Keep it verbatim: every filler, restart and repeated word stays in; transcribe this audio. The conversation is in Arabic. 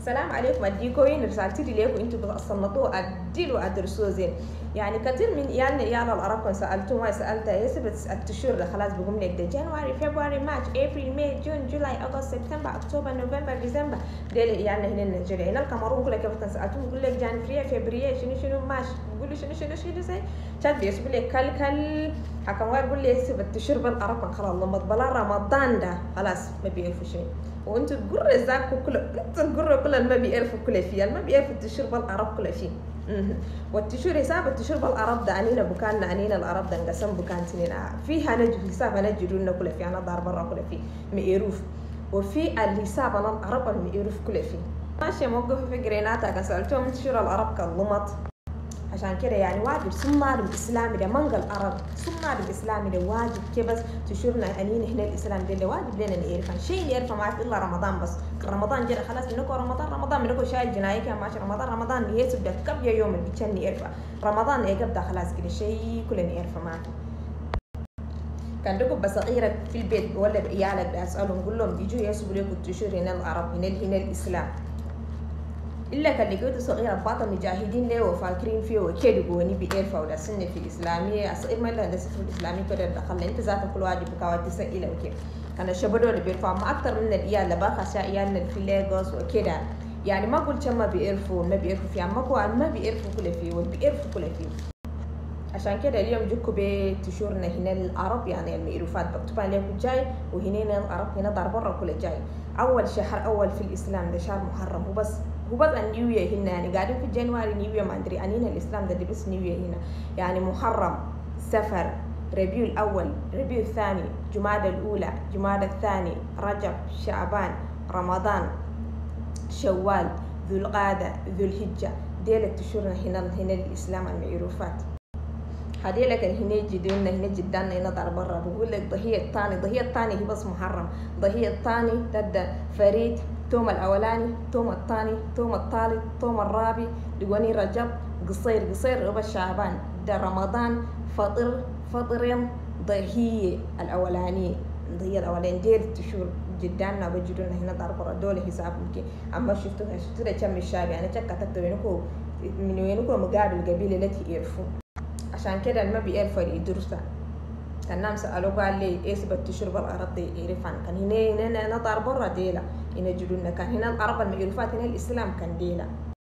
السلام عليكم. اديكوين رسالتي ليكم انتوا بتصنطوا ادلوا ادرسوا زين. يعني كثير من عيالنا عيال العرب كنت سالتهم ما سالتها يا سبت التشهر خلاص بقوم لك ده جانوري فبراير مارش ابريل ماي جون جولاي اغسطس سبتمبر اكتوبر نوفمبر ديسمبر ديل عيالنا هنا نيجيريا. هنا الكاميرون كلها كيف كنت سالتهم بقول لك جانفري فبراير شنو شنو مارش بقول شنو شنو شنو زي شاد بيسبوا لك كل كل حكم واحد بقول لي سبت التشهر بالعرب خلاص لما تبلا رمضان ده خلاص ما بيعرفوا شيء. وانتوا القرى ذاكوا كل انتوا القرى كلها ما بيعرفوا كل فيه ما بيعرفوا التشهر بالعرب كل فيه. والتشهر حساب التشهر بالعرب ده انينا بكاننا انينا العرب ده انقسم بكان سنين فيها نجد حساب نجدون كل فيه انا دار برا كل فيه ميروف وفي الحساب انا العرب الميروف كل فيه ماشي. موقف في جريناتا كان سالتهم تشهر العرب كاللمط عشان كده يعني واجب سمار الاسلامي ده منقل العرب سمار الاسلامي ده واجب كي بس تشورنا انين هنا الاسلام ده واجب لنا نعرف شيء نعرفه ما في الا رمضان بس. رمضان جرى خلاص منكم رمضان رمضان منكم شايل جنايه كان ماشي رمضان رمضان نهايته ده قبل يوم اللي كان نعرفه رمضان ايه قبل خلاص كده شيء كلنا نعرفه ما كان لكم بصغيرة في البيت ولا بعيالك اسالهم قول لهم يجوا يسبوا لكم التشور هنا العرب هنا هنا الاسلام إلا كان لقيته صغيرة باطل مجاهدين له وفاكرين فيه وكده بوني بيعرفوا ولا سنة في الإسلامية أصير ما إلا هندسة في الإسلامية كده دخلنا أنت ذاتك كل واحد بكوات تسأله وكده. كان الشباب اللي بيرفعوا ما أكتر من العيال اللي باخذ عيالنا في لاغوس وكده يعني ما قلت ما بيعرفوا ما بيعرفوا فيه ما هو ما بيعرفوا كل فيه وبيعرفوا كل فيه. عشان كده اليوم جوكو بتشورنا هنا العرب يعني المعروفات بكتبها لكم جاي وهنا العرب هنا دار برا كل جاي. أول شهر أول في الإسلام ده شهر محرم وبس هو بس النيو يير هنا يعني قاعدين في جانوري نيو يير ما أدري أنينا الإسلام ده بس نيو يير هنا يعني محرم سفر ربيع الأول ربيع الثاني جمادى الأولى جمادى الثاني رجب شعبان رمضان شوال ذو القعدة ذو الحجة ديل التشورنا هنا هنا الإسلام المعروفات. هذه لك هنا جدنا هنا جدنا هنا دار برا بقول لك ضحية الثاني ضحية الثاني هي بس محرم ضحية الثاني تبدأ فريد توم الأولاني توم الثاني توم الثالث توم الرابع لقوني رجب قصير قصير ربع شعبان ده رمضان فطر فطرين ضحية الأولاني ضحية الأولاني دير تشور جدنا بجدنا هنا دار برا دول حساب ممكن أما شفتوها شفتوا كم الشعب يعني كتبت وينكو من وينكو مقابل القبيلة التي يعرفون. عشان كده ما بيعرفوا يدرسوا. كان نام سألوه قال لي إيه سبب تشرب العرب دي يعرفان كان هنا هنا نطار برا ديلا هنا جدودنا كان هنا العرب المعروفات هنا الإسلام كان ديلا.